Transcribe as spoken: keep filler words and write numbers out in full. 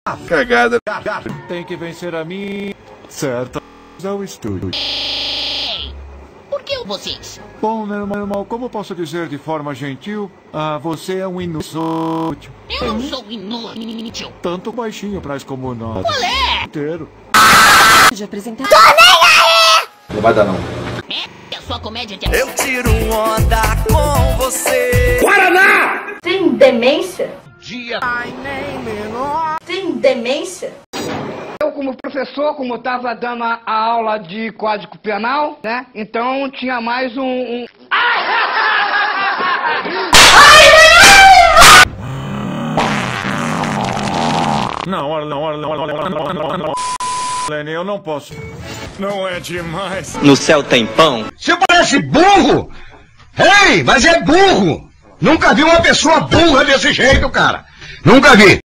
Cagada. Tem que vencer a mim. Certo. Ao estúdio. Ei, por que vocês? Bom, meu irmão, como posso dizer de forma gentil? Ah, você é um inútil. Eu não sou inútil. Tanto baixinho pra como nós. Qual é? Inteiro. De apresentar. Não vai dar, não. É a sua comédia de... Eu tiro onda com você. Guaraná! Tem demência? Dia. Tem demência? Eu, como professor, como estava dando a a aula de Código Penal, né? Então tinha mais um... um... Não, olha, não, olha, não, olha, não, não, não. Lenny, eu não posso. Não é demais. No céu tem pão. Você parece burro! Ei, mas é burro! Nunca vi uma pessoa burra desse jeito, cara! Nunca vi!